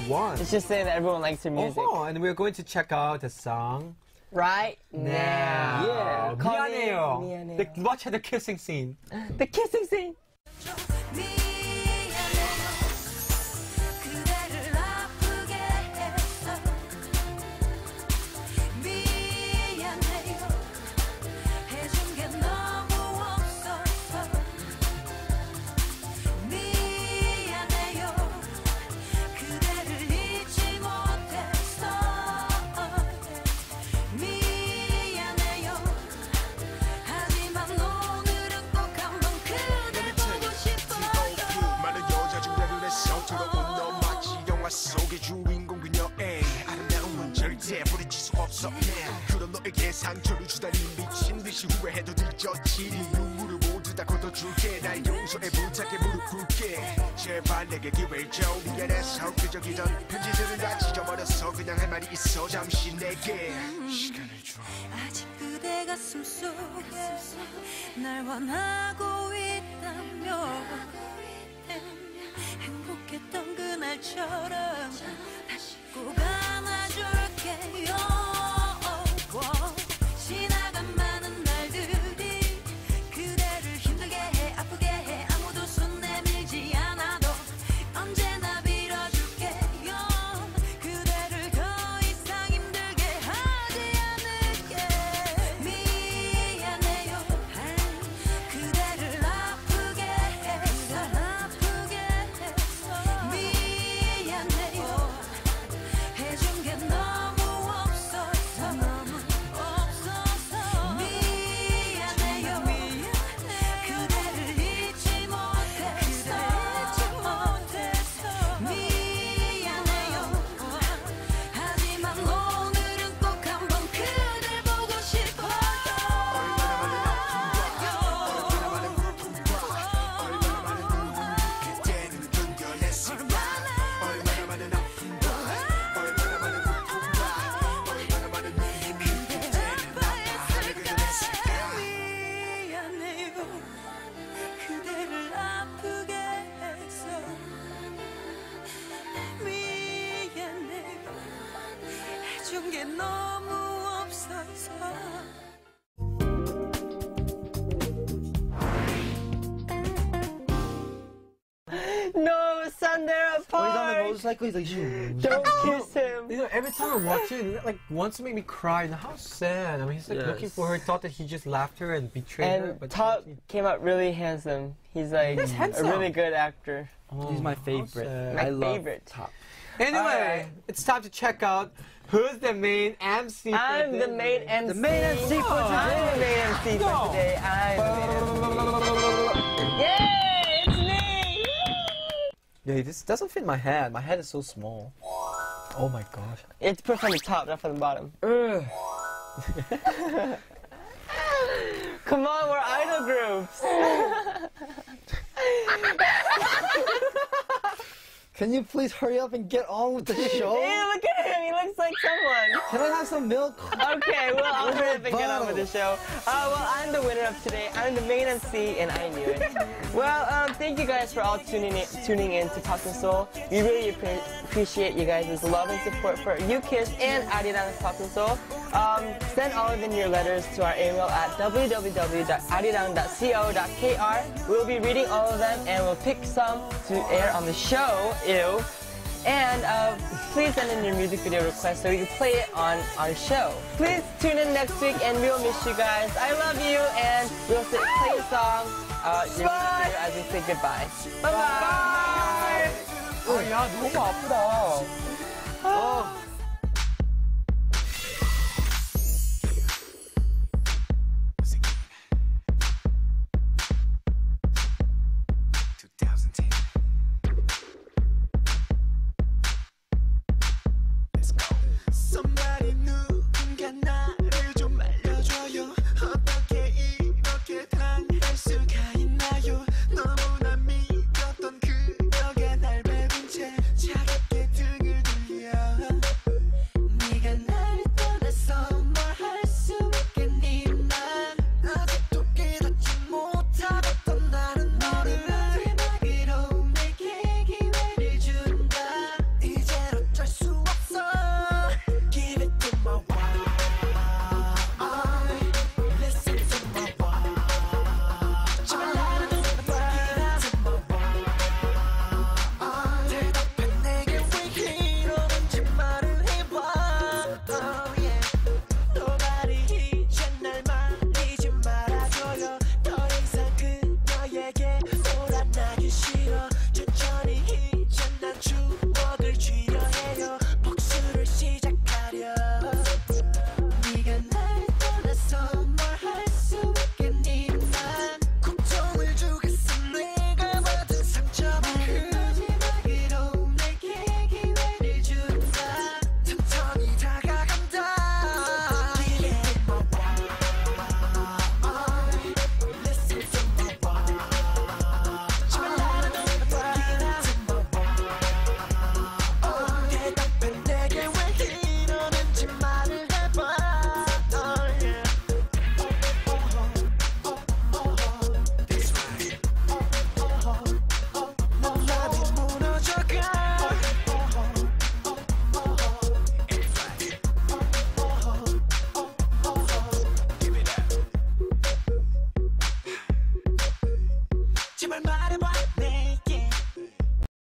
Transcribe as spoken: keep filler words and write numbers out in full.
one. It's just saying that everyone likes your music. Oh, and we're going to check out the song right now. Yeah. 미안해요. 미안해요. The, watch the kissing scene. The kissing scene. 속의 주인공 그녀의 아름다움은 절대 부딪힐 수 없어 그런 너에게 상처를 주다니 미친 듯이 후회해도 늦었지 네 눈물을 모두 다 걷어줄게 날 용서해 부탁해 무릎 꿇게 제발 내게 기회를 줘 미안해서 끄적이던 편지들은 다 찢어버렸어 그냥 할 말이 있어 잠시 내게 시간을 줘 아직 그대 가슴 속에 날 원하고 있다면 행복했던 그날처럼 다시 꼭 안아줄게요 지나간 많은 날들이 그대를 힘들게 해 아프게 해 아무도 손 내밀지 않아도 언제나 빌어줄게요 그대를 더 이상 힘들게 하지 않을게 미안해요 그대를 아프게 해서 아프게 해준 게 너무 없어서 너무 없어서 미안해요 그대를 잊지 못해서 미안해요 하지만 오늘은 꼭 한번 그댈 보고 싶어요 얼마나 많은 아픔과 얼마나 많은 눈물 그때는 견뎌냈을까 얼마나 많은 아픔과 얼마나 많은 고통과 얼마나 많은 눈물이 그때는 아파하려 견뎌냈을까 미안해요 그대를 아프게 해서 미안해요 해준 게 너무 없어서 No, son, they're When he's on the apart. motorcycle, he's like, shoo. Don't kiss him. You know, every time I watch it, it like wants to make me cry. And how sad. I mean, he's like Yes. looking for her, thought that he just left her and betrayed her. And But Top came out really handsome. He's like He's a handsome. really good actor. He's my how favorite. sad. My I love favorite. Top. Anyway, Alright. it's time to check out who's the main M C for I'm the this main week. M C. The main M C for I'm today. the main M C for Go. today. I'm the main M C. Yay! It's me! Yeah, this doesn't fit my head. My head is so small. Oh my gosh. It's put from the top, not from the bottom. Ugh. Come on, we're idol groups. Can you please hurry up and get on with the show? Hey, look at him. He looks like someone. Can I have some milk? Okay, well, I'll hurry up and get on with the Bottle. show. Uh, well, I'm the winner of today. I'm the main M C, and I knew it. Well, um, thank you guys for all tuning in, tuning in to Talk and Seoul. We really appre appreciate you guys' love and support for UKISS and Arirang and Talk and Seoul. Um, send all of in your letters to our email at w w w dot arirang dot co dot k r. We'll be reading all of them, and we'll pick some to air on the show. Ew. And uh, please send in your music video requests so we can play it on our show. Please tune in next week and we'll miss you guys. I love you and we'll sit, play a song, uh, your music video as we say goodbye. Bye-bye. 아, 야, 너무 아프다. Oh.